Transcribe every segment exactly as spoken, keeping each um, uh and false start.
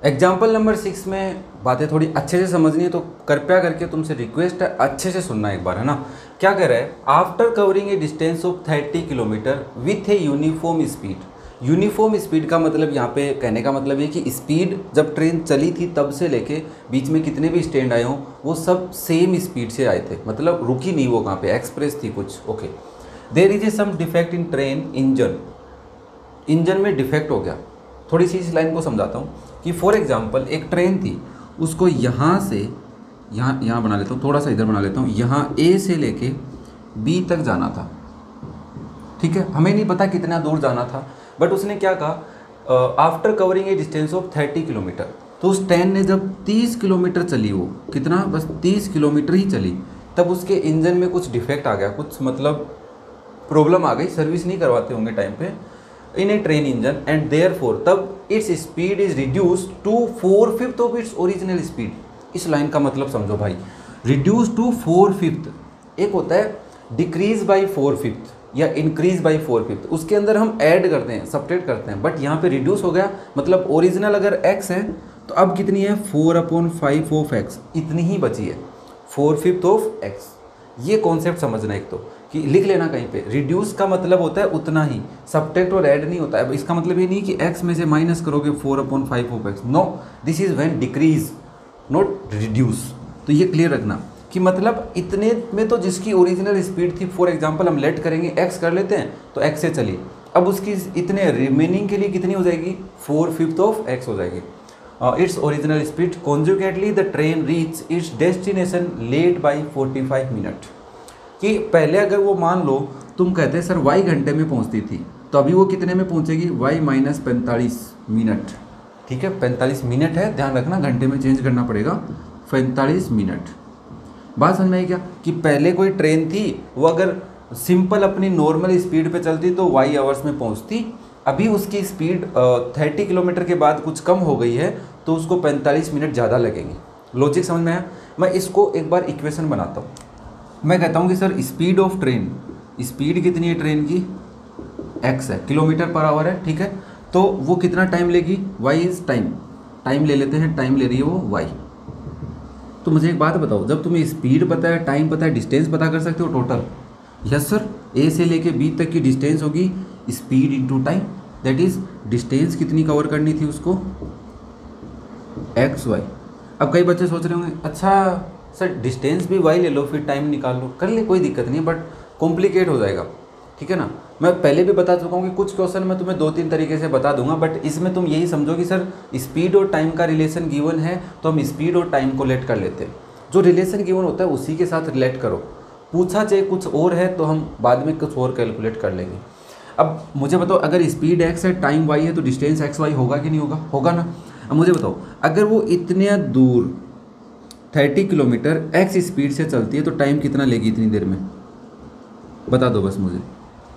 Example number six में बातें थोड़ी अच्छे से समझनी है, तो कृपया करके तुमसे रिक्वेस्ट है अच्छे से सुनना एक बार, है ना। क्या कह रहा है, after covering a distance of thirty kilometre with a uniform speed. Uniform speed का मतलब यहाँ पे कहने का मतलब ये कि स्पीड जब ट्रेन चली थी तब से लेके बीच में कितने भी स्टैंड आए हों वो सब सेम स्पीड से आए थे, मतलब रुकी नहीं वो कहाँ पे, एक्सप्रेस थी कुछ। Okay, there is a some defect in train engine. Engine में डिफेक्ट हो गया। थोड़ी सी इस लाइन को समझाता हूँ कि फॉर एग्जांपल एक ट्रेन थी, उसको यहाँ से यहाँ यहाँ बना लेता हूँ, थोड़ा सा इधर बना लेता हूँ, यहाँ ए से लेके बी तक जाना था, ठीक है। हमें नहीं पता कितना दूर जाना था, बट उसने क्या कहा, after covering a distance of thirty kilometre. तो उस ट्रेन ने जब तीस किलोमीटर चली, वो कितना, बस तीस किलोमीटर ही चली, तब उसके इंजन में कुछ डिफेक्ट आ गया, कुछ मतलब प्रॉब्लम आ गई, सर्विस नहीं करवाते होंगे टाइम पे in a train engine, and therefore तब its speed is reduce to four fifth of its original speed. इस लाइन का मतलब समझो भाई, रिड्यूस टू फोर फिफ्थ, एक होता है डिक्रीज बाई फोर फिफ्थ या इंक्रीज बाई फोर फिफ्थ, उसके अंदर हम ऐड करते हैं, सब्ट्रैक्ट करते हैं, बट यहाँ पे रिड्यूस हो गया, मतलब ओरिजिनल अगर एक्स है तो अब कितनी है, four upon five of x, इतनी ही बची है, फोर फिफ्थ ऑफ एक्स। ये कॉन्सेप्ट समझना एक तो, कि लिख लेना कहीं पे, रिड्यूस का मतलब होता है उतना ही, सब्ट्रैक्ट और ऐड नहीं होता है। इसका मतलब ये नहीं कि x में से माइनस करोगे four upon five of x, no, this is when decrease not reduce. तो ये क्लियर रखना कि मतलब इतने में तो जिसकी ओरिजिनल स्पीड थी, फॉर एग्जांपल हम लेट करेंगे x कर लेते हैं तो x से चली, अब उसकी इतने रिमेनिंग के लिए कितनी हो जाएगी, फोर फिफ्थ ऑफ x हो जाएगी। Its original speed consequently the train reach its destination late by forty five minute. कि पहले अगर वो मान लो तुम कहते सर y घंटे में पहुंचती थी, तो अभी वो कितने में पहुंचेगी, y माइनस पैंतालीस मिनट, ठीक है, पैंतालीस मिनट है, ध्यान रखना घंटे में चेंज करना पड़ेगा, पैंतालीस मिनट। बात समझ में आई क्या, कि पहले कोई ट्रेन थी वो अगर सिंपल अपनी नॉर्मल स्पीड पे चलती तो y आवर्स में पहुंचती, अभी उसकी स्पीड थर्टी किलोमीटर के बाद कुछ कम हो गई है तो उसको पैंतालीस मिनट ज़्यादा लगेंगे। लॉजिक समझ में आया। मैं इसको एक बार इक्वेशन बनाता हूँ। मैं कहता हूँ कि sir speed of train, speed कितनी है ट्रेन की, x है, किलोमीटर पर आवर है, ठीक है, तो वो कितना टाइम लेगी, y इज टाइम, टाइम ले लेते हैं, टाइम ले रही है वो y। तो मुझे एक बात बताओ, जब तुम्हें स्पीड पता है, टाइम पता है, डिस्टेंस पता कर सकते हो टोटल, यस सर, a से लेके b तक की डिस्टेंस होगी speed into time, that is distance कितनी कवर करनी थी उसको, एक्स वाई। अब कई बच्चे सोच रहे होंगे अच्छा सर डिस्टेंस भी वाई ले लो फिर टाइम निकाल लो, कर ले, कोई दिक्कत नहीं है, बट कॉम्प्लिकेट हो जाएगा, ठीक है ना। मैं पहले भी बता चुका हूँ कि कुछ क्वेश्चन मैं तुम्हें दो तीन तरीके से बता दूंगा, बट इसमें तुम यही समझो कि सर स्पीड और टाइम का रिलेशन गिवन है तो हम स्पीड और टाइम को लेट कर लेते हैं, जो रिलेशन गिवन होता है उसी के साथ रिलेट करो, पूछा चाहे कुछ और है तो हम बाद में कुछ और कैलकुलेट कर लेंगे। अब मुझे बताओ, अगर स्पीड एक्स है, टाइम वाई है, तो डिस्टेंस एक्स वाई होगा कि नहीं होगा, होगा ना। अब मुझे बताओ, अगर वो इतने दूर थर्टी किलोमीटर एक्स स्पीड से चलती है तो टाइम कितना लेगी इतनी देर में, बता दो बस मुझे।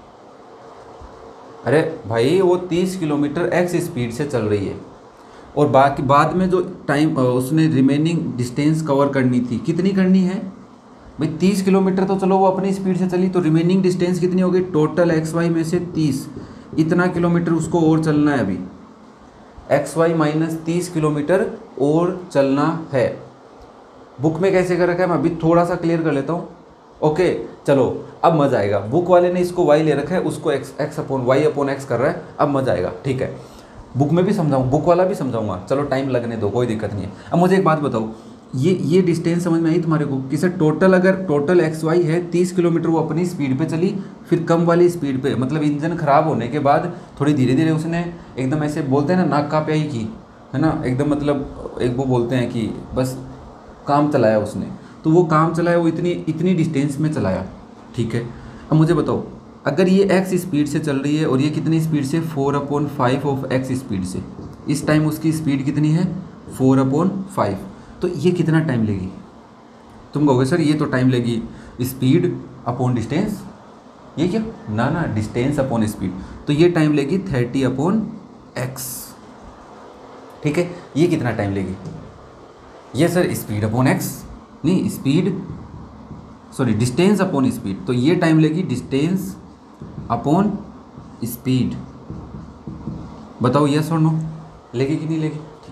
अरे भाई वो तीस किलोमीटर एक्स स्पीड से चल रही है और बाकी बाद में जो टाइम उसने रिमेनिंग डिस्टेंस कवर करनी थी कितनी करनी है भाई, तीस किलोमीटर तो चलो वो अपनी स्पीड से चली, तो रिमेनिंग डिस्टेंस कितनी होगी, टोटल एक्स वाई में से तीस, इतना किलोमीटर उसको और चलना है, अभी एक्स वाई माइनस तीस किलोमीटर और चलना है। बुक में कैसे कर रखा है मैं अभी थोड़ा सा क्लियर कर लेता हूँ। ओके चलो अब मज़ा आएगा, बुक वाले ने इसको वाई ले रखा है, उसको x x upon y upon x कर रहा है, अब मज़ा आएगा, ठीक है। बुक में भी समझाऊँ, बुक वाला भी समझाऊंगा, चलो टाइम लगने दो, कोई दिक्कत नहीं है। अब मुझे एक बात बताओ, ये ये डिस्टेंस समझ में आई तुम्हारे को कि सर टोटल अगर टोटल एक्स वाई है तीस किलोमीटर, वो अपनी स्पीड पे चली, फिर कम वाली स्पीड पे, मतलब इंजन ख़राब होने के बाद थोड़ी धीरे धीरे उसने एकदम ऐसे बोलते हैं ना नाक का प्याई की, है ना, एकदम मतलब एक वो बोलते हैं कि बस काम चलाया उसने, तो वो काम चलाया, वो इतनी इतनी डिस्टेंस में चलाया, ठीक है। अब मुझे बताओ, अगर ये एक्स स्पीड से चल रही है और ये कितनी स्पीड से, four upon five of x speed से, इस टाइम उसकी स्पीड कितनी है, फोर अपॉन फाइव, तो ये कितना टाइम लेगी। तुम कहोगे सर ये तो टाइम लेगी स्पीड अपॉन डिस्टेंस, ये क्या, ना ना, डिस्टेंस अपॉन स्पीड, तो ये टाइम लेगी थर्टी अपॉन एक्स, ठीक है। ये कितना टाइम लेगी, ये सर स्पीड अपॉन एक्स, नहीं speed sorry distance upon speed, तो ये टाइम लेगी डिस्टेंस अपॉन स्पीड। बताओ यस और नो, लेगी कि नहीं लेगी, ठीक है।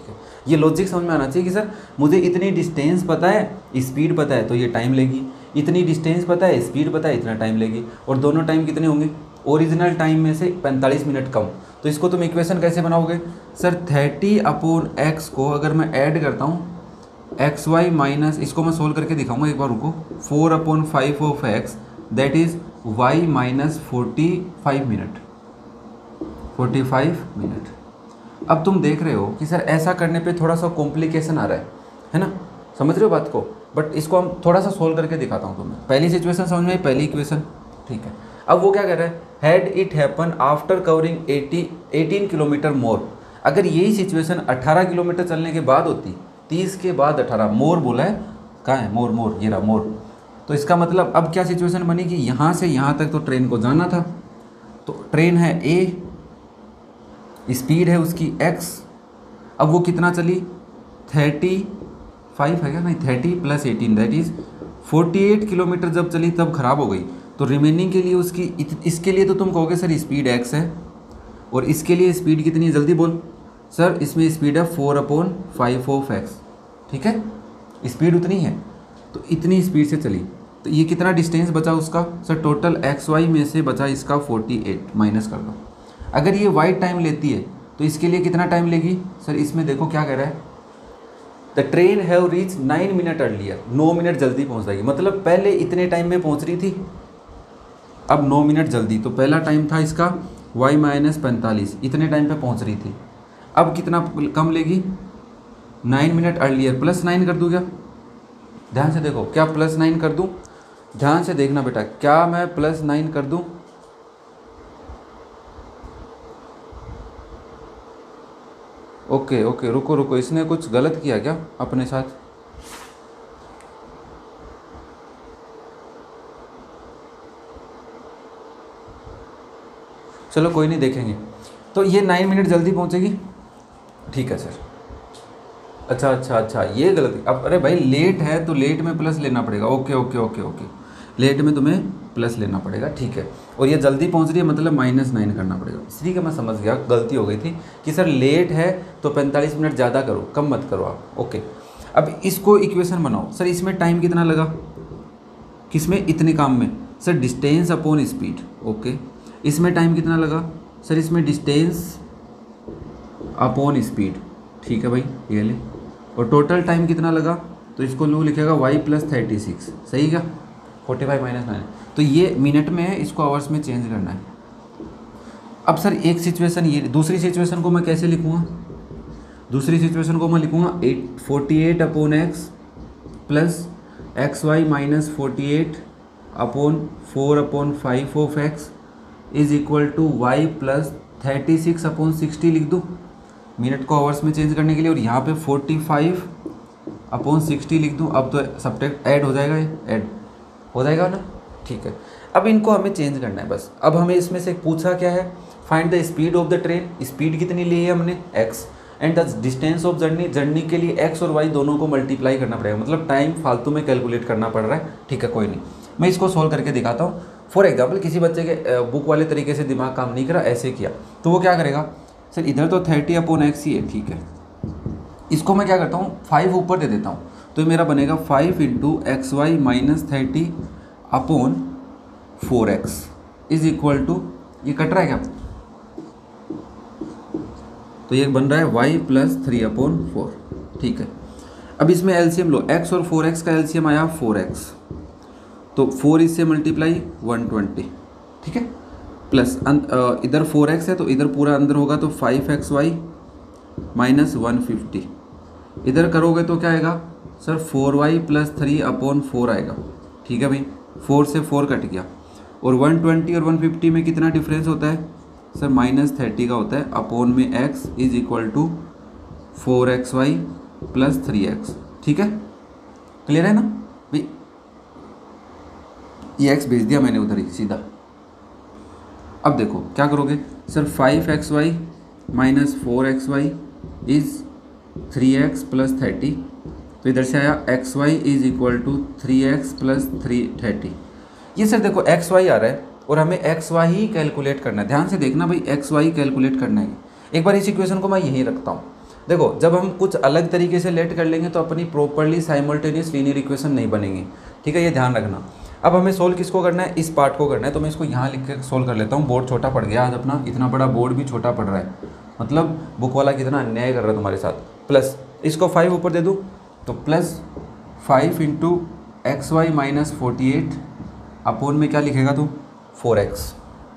ये लॉजिक समझ में आना चाहिए कि सर मुझे इतनी डिस्टेंस पता है, स्पीड पता है, तो ये टाइम लेगी, इतनी डिस्टेंस पता है, स्पीड पता है, इतना टाइम लेगी, और दोनों टाइम कितने होंगे, ओरिजिनल टाइम में से पैंतालीस मिनट कम। तो इसको तुम इक्वेशन कैसे बनाओगे सर, थर्टी अपॉन एक्स को अगर मैं ऐड करता हूँ एक्स वाई माइनस, इसको मैं सोल्व करके दिखाऊंगा एक बार, रुको, four upon five of x that is y minus forty five minute, forty five minute. अब तुम देख रहे हो कि सर ऐसा करने पे थोड़ा सा कॉम्प्लिकेशन आ रहा है है ना, समझ रहे हो बात को, बट इसको हम थोड़ा सा सोल्व करके दिखाता हूँ तुम्हें। पहली सिचुएशन समझ में आई, पहली इक्वेशन, ठीक है। अब वो क्या कर रहा है, had it happen after covering eighty eighteen kilometre more. अगर यही सिचुएशन अठारह किलोमीटर चलने के बाद होती, तीस के बाद अठारह, मोर बोला है, कहाँ है मोर, मोर ये रहा मोर। तो इसका मतलब अब क्या सिचुएशन बनी कि यहाँ से यहाँ तक तो ट्रेन को जाना था, तो ट्रेन है ए, स्पीड है उसकी x, अब वो कितना चली, थर्टी फाइव है क्या, नहीं thirty plus eighteen that is forty eight kilometre जब चली तब ख़राब हो गई। तो रिमेनिंग के लिए उसकी इत, इसके लिए तो तुम कहोगे सर स्पीड x है, और इसके लिए स्पीड कितनी है, जल्दी बोल सर, इसमें स्पीड है four upon five of x, ठीक है, स्पीड उतनी है, तो इतनी स्पीड से चली, तो ये कितना डिस्टेंस बचा उसका सर, टोटल एक्स वाई में से बचा इसका फोर्टी एट, माइनस कर दो। अगर ये वाई टाइम लेती है तो इसके लिए कितना टाइम लेगी सर, इसमें देखो क्या कह रहा है, the train have reach nine minute earlier, नौ मिनट जल्दी पहुंच जाएगी, मतलब पहले इतने टाइम में पहुंच रही थी, अब नौ मिनट जल्दी, तो पहला टाइम था इसका वाई माइनस पैंतालीस, इतने टाइम पे पहुंच रही थी, अब कितना कम लेगी, nine minute earlier, plus nine कर दूँ क्या, ध्यान से देखो, क्या प्लस नाइन कर दूँ, ध्यान से देखना बेटा, क्या मैं प्लस नाइन कर दूँ, ओके ओके रुको रुको, इसने कुछ गलत किया क्या अपने साथ, चलो कोई नहीं देखेंगे। तो ये नाइन मिनट जल्दी पहुंचेगी, ठीक है सर, अच्छा अच्छा अच्छा ये गलती, अब अरे भाई लेट है तो लेट में प्लस लेना पड़ेगा, okay okay okay okay, late में तुम्हें प्लस लेना पड़ेगा, ठीक है, और ये जल्दी पहुंच रही है मतलब माइनस नाइन करना पड़ेगा, इसलिए कि मैं समझ गया गलती हो गई थी कि सर लेट है तो पैंतालीस मिनट ज़्यादा करो, कम मत करो आप, ओके। अब इसको इक्वेशन बनाओ सर, इसमें टाइम कितना लगा, किसमें, इतने काम में sir, distance upon speed, okay. इसमें टाइम कितना लगा सर, इसमें डिस्टेंस अपॉन स्पीड, ठीक है भाई ये ले, और टोटल टाइम कितना लगा, तो इसको लोग लिखेगा वाई प्लस थर्टी सिक्स, सही क्या, फोर्टी फाइव माइनस नाइन, तो ये मिनट में है, इसको आवर्स में चेंज करना है। अब सर एक सिचुएशन ये, दूसरी सिचुएशन को मैं कैसे लिखूँगा, दूसरी सिचुएशन को मैं लिखूँगा eight forty eight upon x plus x y minus forty eight upon four upon five of x is equal to y plus thirty six upon sixty लिख दूँ, मिनट को आवर्स में चेंज करने के लिए, और यहाँ पे फोर्टी फाइव अपॉन सिक्सटी लिख दूँ। अब तो सब्ट्रैक्ट ऐड हो जाएगा, ये ऐड हो जाएगा ना, ठीक है। अब इनको हमें चेंज करना है बस। अब हमें इसमें से पूछा क्या है, find the speed of the train, speed कितनी ली है हमने x, and the distance of journey, journey के लिए x और y दोनों को मल्टीप्लाई करना पड़ेगा, मतलब टाइम फालतू में कैलकुलेट करना पड़ रहा है, ठीक है कोई नहीं, मैं इसको सोल्व करके दिखाता हूँ। फॉर एग्जाम्पल किसी बच्चे के बुक वाले तरीके से दिमाग काम नहीं करा, ऐसे किया तो वो क्या करेगा सर, इधर तो थर्टी अपॉन एक्स ही है, ठीक है, इसको मैं क्या करता हूँ फाइव ऊपर दे देता हूँ, तो ये मेरा बनेगा five into x y minus thirty upon four x is equal to, ये कट रहा है क्या, तो ये बन रहा है y plus three upon four, ठीक है। अब इसमें एलसीएम लो, x और फोर एक्स का एलसीएम आया फोर एक्स, तो फोर इससे मल्टीप्लाई वन ट्वेंटी, ठीक है, प्लस इधर फोर एक्स है तो इधर पूरा अंदर होगा, तो five x y minus one fifty, इधर करोगे तो क्या आएगा sir, four y plus three upon four आएगा, ठीक है भाई, फोर से फोर कट गया, और वन ट्वेंटी और वन फिफ्टी में कितना डिफरेंस होता है सर, माइनस थर्टी का होता है, अपॉन में x is equal to four x y plus three x, ठीक है, क्लियर है ना भाई, ये x भेज दिया मैंने उधर ही सीधा। अब देखो क्या करोगे sir, five x y minus four x y is three x plus thirty, तो इधर से आया x y is equal to three x plus three thirty. ये सर देखो एक्स वाई आ रहा है और हमें एक्स वाई ही कैलकुलेट करना है, ध्यान से देखना भाई, एक्स वाई कैलकुलेट करना है। एक बार इस इक्वेशन को मैं यहीं रखता हूँ, देखो जब हम कुछ अलग तरीके से लेट कर लेंगे तो अपनी प्रॉपरली साइमल्टेनियस लीनियर इक्वेशन नहीं बनेंगी, ठीक है, ये ध्यान रखना। अब हमें सोल्व किसको करना है, इस पार्ट को करना है, तो मैं इसको यहाँ लिख के सोल्व कर लेता हूँ। बोर्ड छोटा पड़ गया आज अपना, इतना बड़ा बोर्ड भी छोटा पड़ रहा है, मतलब बुक वाला कितना अन्याय कर रहा है तुम्हारे साथ। प्लस इसको फाइव ऊपर दे दूँ तो plus five into x y minus forty eight upon में क्या लिखेगा तू, four x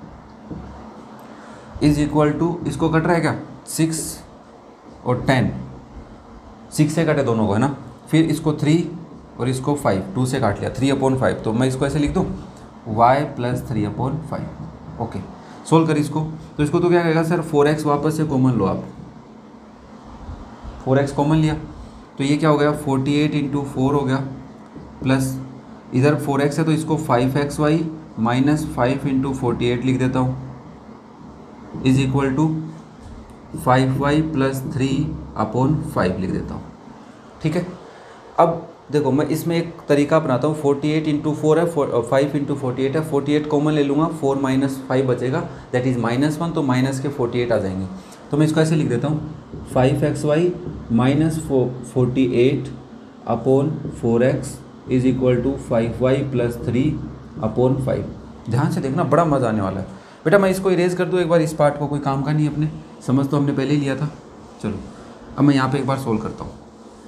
is equal to, इसको कट रहा है क्या, सिक्स और टेन, सिक्स से काटे दोनों को है ना, फिर इसको थ्री और इसको फाइव, टू से काट लिया, थ्री अपॉन फाइव, तो मैं इसको ऐसे लिख दूँ y plus three upon five. Okay solve कर इसको, तो इसको तो क्या कहेगा सर, फोर एक्स वापस से कॉमन लो आप, फोर एक्स कॉमन लिया तो ये क्या हो गया, फोर्टी एट इंटू फोर हो गया, प्लस इधर फोर एक्स है तो इसको five x y minus five into forty eight लिख देता हूँ, is equal to five y plus three upon five लिख देता हूँ, ठीक है। अब देखो मैं इसमें एक तरीका अपनाता हूँ, फोर्टी एट इंटू फोर है, फाइव इंटू फोर्टी एट है, फोर्टी एट कॉमन ले लूँगा, फोर माइनस फाइव बचेगा, दैट इज़ माइनस वन, तो माइनस के फोर्टी एट आ जाएंगे, तो मैं इसको ऐसे लिख देता हूँ, five x y minus forty eight upon four x is equal to five y plus three upon five. ध्यान से देखना, बड़ा मज़ा आने वाला है बेटा। मैं इसको इरेज कर दूँ एक बार, इस पार्ट को, कोई काम का नहीं अपने, समझ तो हमने पहले ही लिया था। चलो अब मैं यहाँ पे एक बार सोल्व करता हूँ।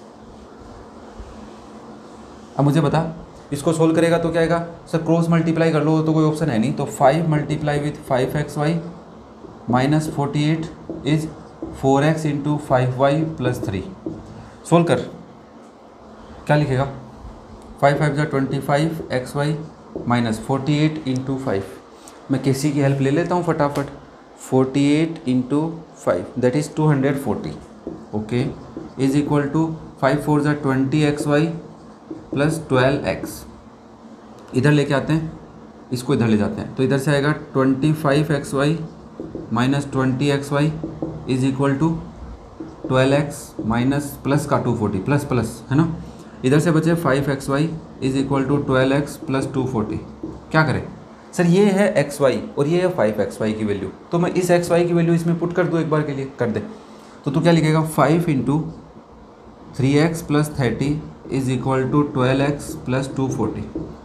अब मुझे बता, इसको सोल्व करेगा तो क्या आएगा सर, क्रॉस मल्टीप्लाई कर लो तो कोई ऑप्शन है नहीं, तो five multiply with five x y minus forty eight is four x into five y plus three. Solve कर, क्या लिखेगा, फाइव फाइव जा twenty five x y minus forty eight into five, मैं किसी की हेल्प ले लेता हूँ फटाफट, forty eight into five that is two hundred forty, okay, is equal to five four जा twenty x y plus twelve x, इधर लेके आते हैं, इसको इधर ले जाते हैं, तो इधर से आएगा twenty five x y minus twenty x y is equal to twelve x minus plus का टू फोर्टी, प्लस प्लस है ना, इधर से बचे five x y is equal to twelve x plus two forty. क्या करें सर, ये है एक्स वाई और ये है फाइव एक्स वाई की वैल्यू, तो मैं इस एक्स वाई की वैल्यू इसमें पुट कर दूँ एक बार के लिए, कर दे, तो तू क्या लिखेगा, five into three x plus thirty is equal to twelve x plus two forty.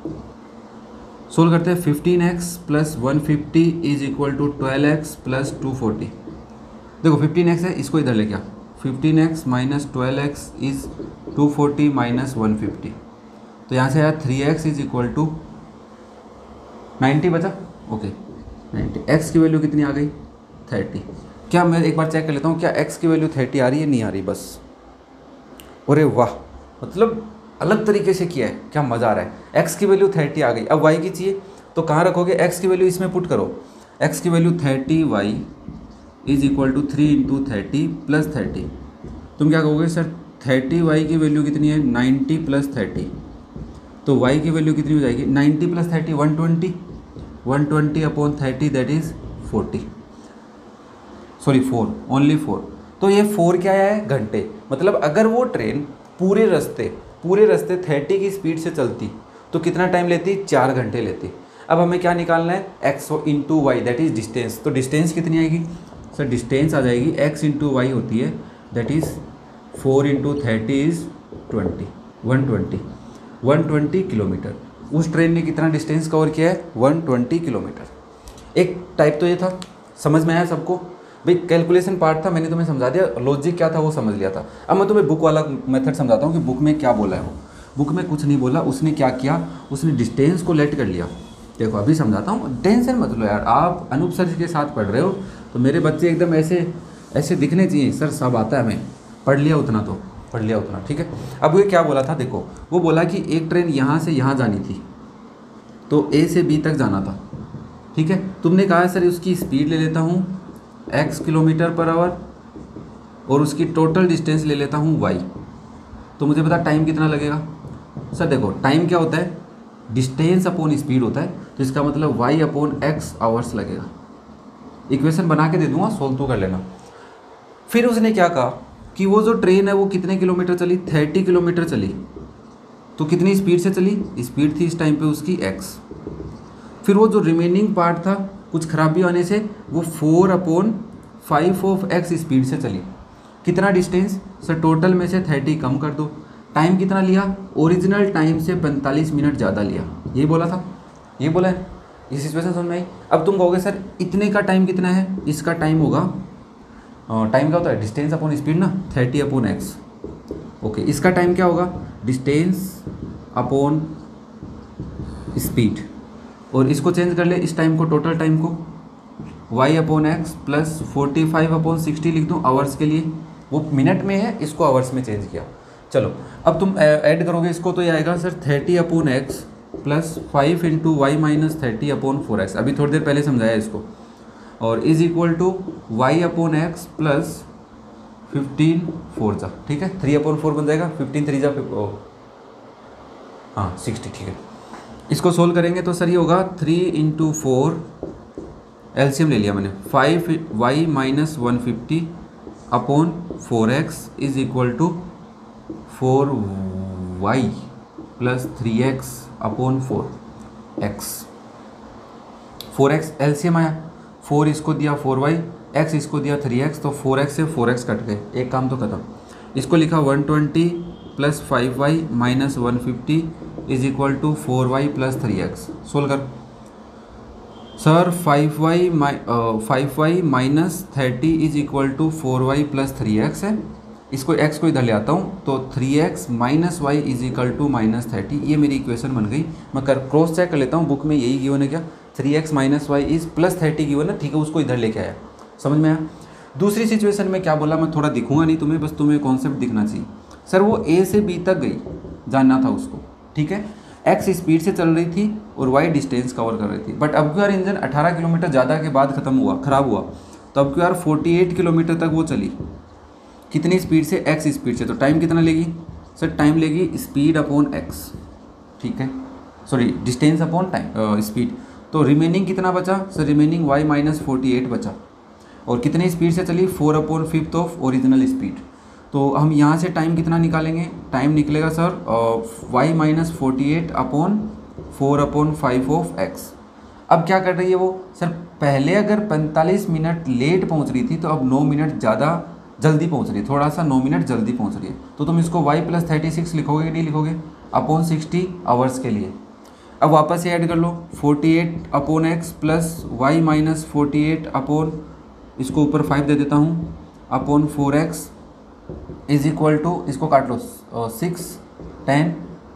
Solve करते हैं, fifteen x plus one fifty is equal to twelve x plus two forty. देखो फिफ्टीन एक्स है, इसको इधर ले गया, fifteen x minus twelve x is two forty minus one fifty, तो यहाँ से आया three x is equal to ninety बचा, ओके नाइन्टी। एक्स की वैल्यू कितनी आ गई, थर्टी। क्या मैं एक बार चेक कर लेता हूँ क्या एक्स की वैल्यू थर्टी आ रही है, नहीं आ रही, बस, अरे वाह, मतलब अलग तरीके से किया है, क्या मज़ा आ रहा है। एक्स की वैल्यू थर्टी आ गई, अब वाई की चाहिए तो कहाँ रखोगे, एक्स की वैल्यू इसमें पुट करो, एक्स की value thirty y is equal to three into thirty plus thirty. तुम क्या कहोगे सर, थर्टी वाई की वैल्यू कितनी है, नाइन्टी प्लस थर्टी, तो वाई की वैल्यू कितनी हो जाएगी, ninety plus thirty one twenty, one twenty upon thirty that is forty, sorry four, only four. तो ये फोर क्या है, घंटे, मतलब अगर वो ट्रेन पूरे रास्ते पूरे रास्ते थर्टी की स्पीड से चलती तो कितना टाइम लेती, चार घंटे लेती। अब हमें क्या निकालना है, x into y that is distance, तो डिस्टेंस कितनी आएगी सर, डिस्टेंस आ जाएगी एक्स इंटू वाई होती है that is four into thirty is twenty, one twenty, one twenty kilometre. उस ट्रेन ने कितना डिस्टेंस कवर किया है, वन ट्वेंटी किलोमीटर। एक टाइप तो ये था, समझ में आया सबको भाई, कैलकुलेशन पार्ट था, मैंने तुम्हें समझा दिया, लॉजिक क्या था वो समझ लिया था। अब मैं तुम्हें बुक वाला मेथड समझाता हूँ कि बुक में क्या बोला है वो। बुक में कुछ नहीं बोला, उसने क्या किया, उसने डिस्टेंस को लेट कर लिया। देखो अभी समझाता हूँ, टेंशन मत लो यार, आप अनूप सर के साथ पढ़ रहे हो तो मेरे बच्चे एकदम ऐसे ऐसे दिखने चाहिए, सर सब आता है हमें, पढ़ लिया उतना तो पढ़ लिया उतना, ठीक है। अब ये क्या बोला था, देखो वो बोला कि एक ट्रेन यहाँ से यहाँ जानी थी, तो ए से बी तक जाना था, ठीक है। तुमने कहा सर उसकी स्पीड ले लेता हूँ x किलोमीटर पर आवर और उसकी टोटल डिस्टेंस ले लेता हूँ y, तो मुझे पता टाइम कितना लगेगा। सर देखो टाइम क्या होता है, डिस्टेंस अपॉन स्पीड होता है, तो इसका मतलब y अपॉन एक्स आवर्स लगेगा। इक्वेशन बना के दे दूंगा, सोल्व तो कर लेना। फिर उसने क्या कहा कि वो जो ट्रेन है वो कितने किलोमीटर चली, थर्टी किलोमीटर चली, तो कितनी स्पीड से चली, स्पीड थी इस टाइम पे उसकी x। फिर वो जो रिमेनिंग पार्ट था कुछ खराबी आने से वो four upon five of x speed से चली, कितना डिस्टेंस सर, टोटल में से थर्टी कम कर दो। टाइम कितना लिया, ओरिजिनल टाइम से पैंतालीस मिनट ज़्यादा लिया, ये बोला था, ये बोला है। इस सिचुएशन समझ में आई। अब तुम कहोगे सर इतने का टाइम कितना है, इसका टाइम होगा, टाइम क्या होता है, डिस्टेंस अपॉन स्पीड ना, थर्टी अपॉन एक्स। ओके, इसका टाइम क्या होगा, डिस्टेंस अपॉन स्पीड, और इसको चेंज कर ले इस टाइम को, टोटल टाइम को, y upon x plus forty five upon sixty लिख दूँ आवर्स के लिए, वो मिनट में है, इसको आवर्स में चेंज किया। चलो अब तुम ऐड करोगे इसको तो ये आएगा sir thirty upon x plus five into y minus thirty upon four x, अभी थोड़ी देर पहले समझाया इसको, और is equal to y upon x plus fifteen four जा, ठीक है, थ्री अपॉन फोर बन जाएगा, फिफ्टीन थ्री जा, हाँ सिक्सटी, ठीक है। इसको सोल्व करेंगे तो सर ये होगा थ्री इंटू फोर, एलसीएम ले लिया मैंने, five y minus one fifty upon four x is equal to four y plus three x upon four x, four x LCM आया, फोर इसको दिया फोर वाई, एक्स इसको दिया थ्री एक्स, तो four x से फोर एक्स कट गए, एक काम तो खत्म। इसको लिखा one twenty plus five y minus one fifty is equal to four y plus three x, solve कर sir, five y five y minus thirty is equal to four y plus three x है, इसको x को इधर ले आता हूँ तो three x minus y is equal to minus thirty, ये मेरी इक्वेशन बन गई। मैं कर क्रॉस चेक कर लेता हूँ, बुक में यही गिवन है क्या, three x minus y is plus thirty given है, ठीक है, उसको इधर लेके आया, समझ में आया। दूसरी सिचुएशन में क्या बोला, मैं थोड़ा दिखूंगा नहीं तुम्हें, बस तुम्हें कॉन्सेप्ट दिखना चाहिए। सर वो ए से बी तक गई, जानना था उसको, ठीक है, एक्स स्पीड से चल रही थी और वाई डिस्टेंस कवर कर रही थी, बट अब क्यों यार इंजन अठारह किलोमीटर ज़्यादा के बाद ख़त्म हुआ, ख़राब हुआ, तो अब क्यों यार फोर्टी एट किलोमीटर तक वो चली, कितनी स्पीड से, एक्स स्पीड से, तो टाइम कितना लेगी सर, टाइम लेगी स्पीड अपॉन एक्स, ठीक है, sorry distance upon time speed, तो रिमेनिंग कितना बचा sir, remaining y minus forty eight बचा, और कितनी स्पीड से चली, four upon fifth of original speed, तो हम यहाँ से टाइम कितना निकालेंगे, टाइम निकलेगा sir y minus forty eight upon four upon five of x. अब क्या कर रही है वो सर, पहले अगर पैंतालीस मिनट लेट पहुँच रही थी तो अब नौ मिनट ज़्यादा जल्दी पहुंच रही है, थोड़ा सा नौ मिनट जल्दी पहुंच रही है, तो तुम इसको y प्लस थर्टी सिक्स लिखोगे कि नहीं लिखोगे, अपॉन सिक्सटी आवर्स के लिए। अब वापस से ऐड कर लो, forty eight upon x plus y minus forty eight upon, इसको ऊपर फाइव दे देता हूँ, upon four x is equal to, इसको काट लो, सिक्स टेन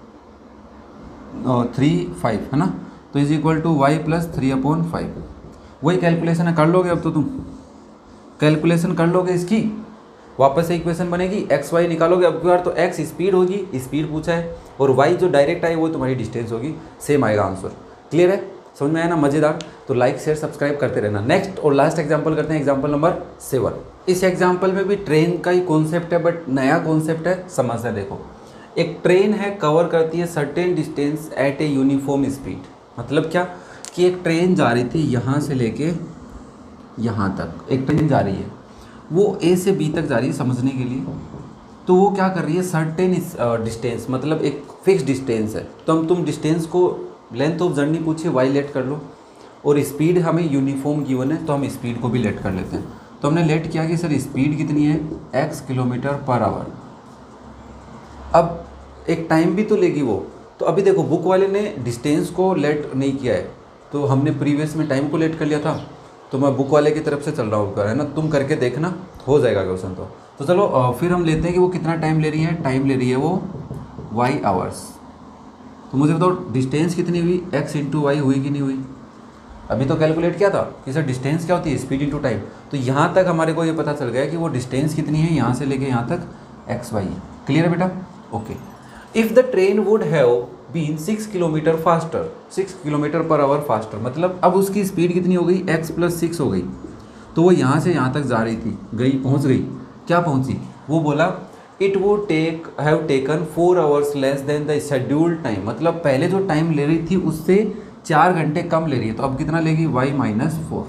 थ्री फाइव है ना, तो is equal to y plus three upon five. वही कैलकुलेशन है, कर लोगे अब तो तुम कैलकुलेशन कर लोगे इसकी, वापस से इक्वेशन बनेगी, एक्स वाई निकालोगे, अब यार तो एक्स स्पीड होगी, स्पीड पूछा है, और वाई जो डायरेक्ट आई वो तुम्हारी डिस्टेंस होगी, सेम आएगा आंसर। क्लियर है, समझ में आया ना, मज़ेदार। तो लाइक शेयर सब्सक्राइब करते रहना। नेक्स्ट और लास्ट एग्जांपल करते हैं, एग्जांपल नंबर सेवन। इस एग्जांपल में भी ट्रेन का ही कॉन्सेप्ट है, बट नया कॉन्सेप्ट है, समझना। देखो, एक ट्रेन है, कवर करती है certain distance at a uniform speed. मतलब क्या कि एक ट्रेन जा रही थी यहाँ से लेके यहाँ तक, एक ट्रेन जा रही है, वो ए से बी तक जा रही है, समझने के लिए। तो वो क्या कर रही है, सर्टेन डिस्टेंस, मतलब एक फिक्स डिस्टेंस है, तो हम तुम डिस्टेंस को लेंथ ऑफ जर्नी पूछिए वाई लेट कर लो, और स्पीड हमें यूनिफॉर्म गिवन है तो हम स्पीड को भी लेट कर लेते हैं। तो हमने लेट किया कि सर स्पीड कितनी है, एक्स किलोमीटर पर आवर। अब एक टाइम भी तो लेगी वो, तो अभी देखो बुक वाले ने डिस्टेंस को लेट नहीं किया है, तो हमने प्रीवियस में टाइम को लेट कर लिया था, तो मैं बुक वाले की तरफ से चल रहा हूँ, है ना, तुम करके देखना, हो जाएगा क्वेश्चन। तो तो चलो फिर हम लेते हैं कि वो कितना टाइम ले रही है, टाइम ले रही है वो वाई आवर्स। तो मुझे बताओ डिस्टेंस कितनी हुई, एक्स इंटू वाई हुई कि नहीं हुई। अभी तो कैलकुलेट किया था कि सर डिस्टेंस क्या होती है, स्पीड इंटू टाइम। तो यहाँ तक हमारे को ये पता चल गया कि वो डिस्टेंस कितनी है, यहाँ से लेके यहाँ तक एक्स वाई है। क्लियर है बेटा, okay. If the train would have been six kilometre faster, six kilometre per hour faster, मतलब अब उसकी स्पीड कितनी हो गई, एक्स प्लस सिक्स हो गई। तो वो यहाँ से यहाँ तक जा रही थी, गई, पहुँच गई, क्या पहुँची, वो बोला it would take have taken four hours less than the scheduled time. मतलब पहले जो टाइम ले रही थी उससे चार घंटे कम ले रही है, तो अब कितना लेगी, वाई माइनस फोर।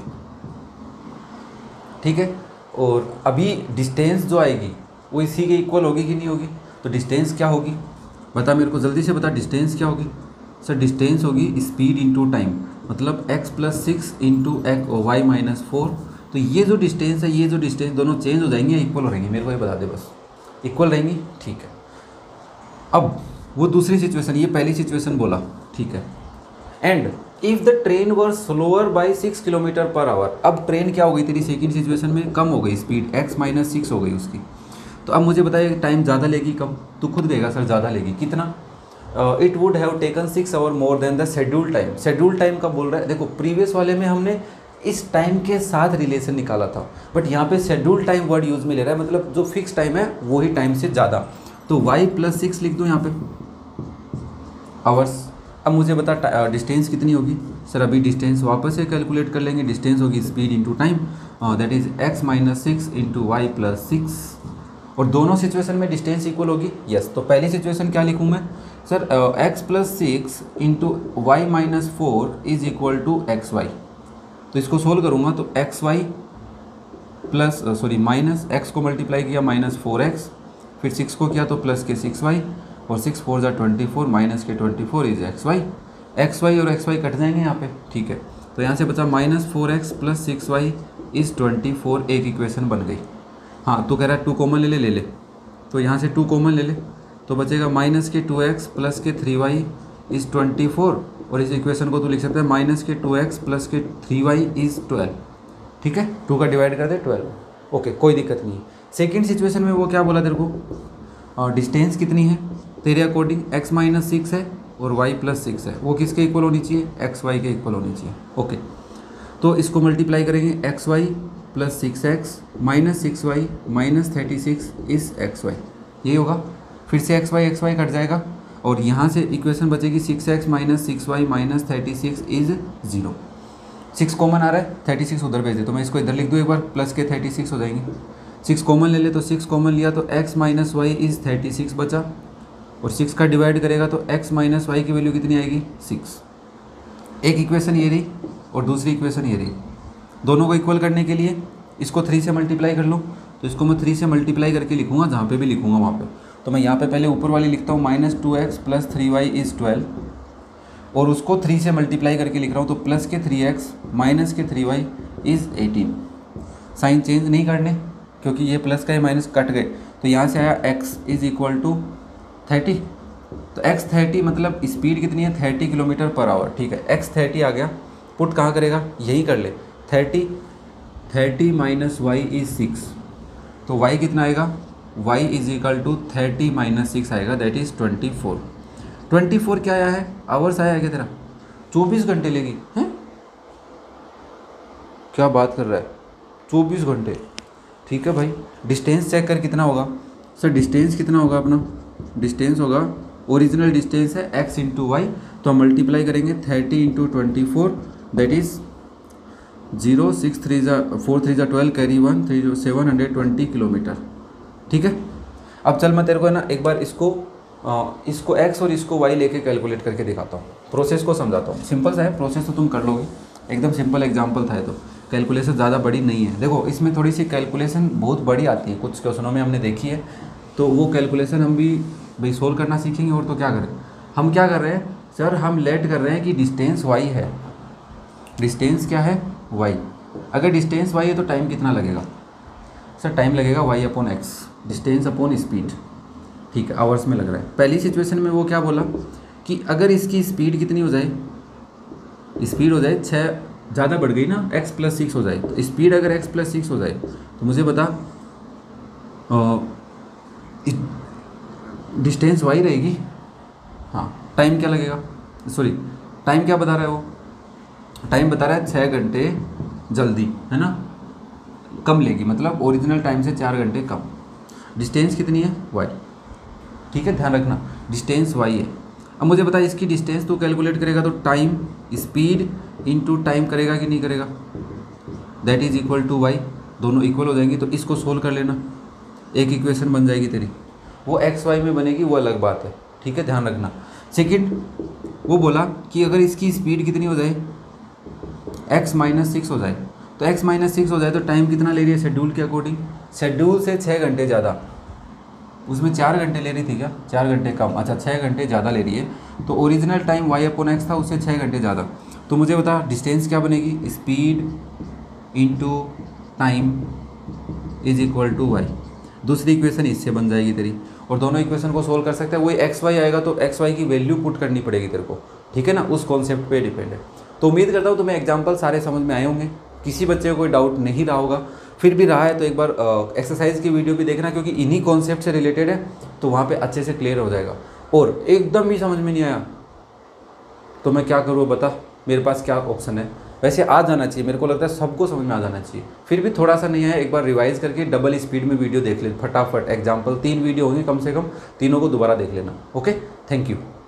ठीक है, और अभी डिस्टेंस जो आएगी वो इसी के इक्वल होगी कि नहीं होगी। तो डिस्टेंस क्या होगी, बता मेरे को जल्दी से बता, डिस्टेंस क्या होगी। सर डिस्टेंस होगी स्पीड इंटू टाइम, मतलब x plus six into x y minus four तो ये जो डिस्टेंस है, ये जो डिस्टेंस, दोनों चेंज हो जाएंगे या इक्वल हो रहेंगे, मेरे को ये बता दे बस। इक्वल रहेंगी, ठीक है। अब वो दूसरी सिचुएशन, ये पहली सिचुएशन बोला, ठीक है। And if the train were slower by six kilometre per hour, अब ट्रेन क्या हो गई तेरी सेकेंड सिचुएशन में, कम हो गई स्पीड, एक्स माइनस सिक्स हो गई उसकी। तो अब मुझे बताइए टाइम ज़्यादा लेगी कम, तो खुद देगा सर ज़्यादा लेगी, कितना? It would have taken six hour more than the schedule time. Schedule time का बोल रहा है, देखो प्रीवियस वाले में हमने इस टाइम के साथ रिलेशन निकाला था, बट यहाँ पे शेड्यूल टाइम वर्ड यूज़ में ले रहा है, मतलब जो फिक्स टाइम है वही टाइम से ज़्यादा। तो वाई प्लस सिक्स लिख दूँ यहाँ पे आवर्स। अब मुझे बता डिस्टेंस कितनी होगी सर, अभी डिस्टेंस वापस से कैलकुलेट कर लेंगे। डिस्टेंस होगी speed into time, that is x minus six into y plus six. और दोनों सिचुएशन में डिस्टेंस इक्वल होगी, यस। तो पहली सिचुएशन क्या लिखूँ मैं sir, x plus six into y minus four is equal to x y. तो इसको सोल्व करूँगा तो x y plus sorry minus x को मल्टीप्लाई किया माइनस फोर एक्स, फिर सिक्स को किया तो प्लस के सिक्स वाई, और सिक्स फोर ज़ा ट्वेंटी फोर माइनस के twenty four is x y. X y और एक्स वाई कट जाएंगे यहाँ पे, ठीक है। तो यहाँ से बचा minus four x plus six y is twenty four, एक इक्वेशन बन गई। हाँ तो कह रहा है टू कॉमन ले ले ले ले तो यहाँ से टू कॉमन ले ले तो बचेगा माइनस के टू एक्स प्लस के three y is twenty four, और इस इक्वेशन को तू लिख सकता है माइनस के टू एक्स प्लस के थ्री वाई इज़ ट्वेल्व, ठीक है। टू का डिवाइड कर दे ट्वेल्व, ओके कोई दिक्कत नहीं है। सेकेंड सिचुएशन में वो क्या बोला तेरे को, और डिस्टेंस कितनी है तेरे अकॉर्डिंग, एक्स माइनस सिक्स है और वाई प्लस सिक्स है, वो किसके इक्वल होनी चाहिए, एक्स वाई के इक्वल होनी चाहिए, ओके। तो इसको मल्टीप्लाई करेंगे, x y plus six x minus six y minus thirty six is x y, यही होगा। फिर से एक्स वाई एक्स वाई कट जाएगा और यहाँ से इक्वेशन बचेगी six x minus six y minus thirty six is zero. Six common आ रहा है, थर्टी सिक्स उधर भेज दे, तो मैं इसको इधर लिख दूँ एक बार, प्लस के थर्टी सिक्स हो जाएंगे। सिक्स कॉमन ले ले तो सिक्स कॉमन लिया तो x minus y is thirty six बचा, और सिक्स का डिवाइड करेगा तो x माइनस वाई की वैल्यू कितनी आएगी, सिक्स। एक इक्वेशन ये रही और दूसरी इक्वेशन ये रही। दोनों को इक्वल करने के लिए इसको थ्री से मल्टीप्लाई कर लूँ, तो इसको मैं थ्री से मल्टीप्लाई करके लिखूँगा, जहाँ पे भी लिखूँगा वहाँ पे। तो मैं यहाँ पे पहले ऊपर वाली लिखता हूँ minus two x plus three y is twelve, और उसको थ्री से मल्टीप्लाई करके लिख रहा हूँ तो प्लस के थ्री एक्स माइनस के three y is eighteen. Sign change नहीं करने क्योंकि ये प्लस का ये माइनस कट गए, तो यहाँ से आया x is equal to thirty. तो x थर्टी मतलब स्पीड कितनी है, थर्टी किलोमीटर पर आवर, ठीक है। x थर्टी आ गया, पुट कहाँ करेगा, यही कर ले, thirty thirty minus y is six, तो y कितना आएगा, y is equal to thirty minus six आएगा, that is twenty four. Twenty four क्या आया है, आवर्स आया है क्या तेरा, चौबीस घंटे लेगी हैं, क्या बात कर रहा है, चौबीस घंटे, ठीक है भाई। डिस्टेंस चेक कर कितना होगा सर, डिस्टेंस कितना होगा अपना, डिस्टेंस होगा ओरिजिनल डिस्टेंस है x इंटू वाई, तो हम मल्टीप्लाई करेंगे thirty into twenty four, that is zero six three ज़ा फोर थ्री ज़ा ट्वेल्व कैरी वन थ्री जो सेवन हंड्रेड ट्वेंटी किलोमीटर, ठीक है। अब चल मैं तेरे को है ना एक बार इसको आ, इसको x और इसको y लेके कैलकुलेट करके दिखाता हूँ, प्रोसेस को समझाता हूँ। सिंपल सा है प्रोसेस, तो तुम कर लोगे, एकदम सिंपल एग्जाम्पल था ये, तो कैलकुलेशन ज़्यादा बड़ी नहीं है। देखो इसमें थोड़ी सी कैलकुलेशन बहुत बड़ी आती है, कुछ क्वेश्चनों में हमने देखी है, तो वो कैलकुलेशन हम भी भाई सोल्व करना सीखेंगे। और तो क्या करें, हम क्या कर रहे हैं सर, हम लेट कर रहे हैं कि डिस्टेंस y है, डिस्टेंस क्या है y। अगर डिस्टेंस y है तो टाइम कितना लगेगा सर, टाइम लगेगा y upon x, distance upon speed, ठीक है, आवर्स में लग रहा है। पहली सिचुएशन में वो क्या बोला कि अगर इसकी स्पीड कितनी हो जाए, स्पीड हो जाए छः, ज़्यादा बढ़ गई ना, x प्लस सिक्स हो जाए, तो स्पीड अगर x प्लस सिक्स हो जाए तो मुझे बता डिस्टेंस y रहेगी, हाँ। टाइम क्या लगेगा, सॉरी टाइम क्या बता रहा है वो, टाइम बता रहा है छः घंटे जल्दी, है ना, कम लेगी, मतलब ओरिजिनल टाइम से चार घंटे कम। डिस्टेंस कितनी है y, ठीक है, ध्यान रखना डिस्टेंस y है। अब मुझे बता इसकी डिस्टेंस तो कैलकुलेट करेगा तो टाइम स्पीड इनटू टाइम करेगा कि नहीं करेगा, that is equal to y, दोनों इक्वल हो जाएंगी। तो इसको सोल्व कर लेना, एक इक्वेशन बन जाएगी तेरी, वो एक्स वाई में बनेगी वो अलग बात है, ठीक है, ध्यान रखना। सेकंड वो बोला कि अगर इसकी स्पीड कितनी हो जाए, x माइनस सिक्स हो जाए, तो x माइनस सिक्स हो जाए तो टाइम कितना ले रही है शेड्यूल के अकॉर्डिंग, शेड्यूल से छः घंटे ज़्यादा, उसमें चार घंटे ले रही थी क्या, चार घंटे कम, अच्छा छः घंटे ज़्यादा ले रही है, तो original time y upon x था, उससे छः घंटे ज़्यादा। तो मुझे बता डिस्टेंस क्या बनेगी, speed into time is equal to y. दूसरी इक्वेशन इससे बन जाएगी तेरी, और दोनों इक्वेशन को सोल्व कर सकते हैं। वही एक्स वाई आएगा तो एक्स वाई की वैल्यू पुट करनी पड़ेगी तेरे को, ठीक है ना, उस कॉन्सेप्ट पे डिपेंड है। तो उम्मीद करता हूँ तुम्हें एग्जाम्पल सारे समझ में आए होंगे, किसी बच्चे को कोई डाउट नहीं रहा होगा। फिर भी रहा है तो एक बार एक्सरसाइज की वीडियो भी देखना, क्योंकि इन्हीं कॉन्सेप्ट से रिलेटेड है, तो वहाँ पे अच्छे से क्लियर हो जाएगा। और एकदम भी समझ में नहीं आया तो मैं क्या करूँ बता, मेरे पास क्या ऑप्शन है। वैसे आ जाना चाहिए, मेरे को लगता है सबको समझ में आ जाना चाहिए। फिर भी थोड़ा सा नहीं है, एक बार रिवाइज करके डबल स्पीड में वीडियो देख ले फटाफट। एग्जाम्पल तीन वीडियो होंगे कम से कम, तीनों को दोबारा देख लेना। Okay, thank you.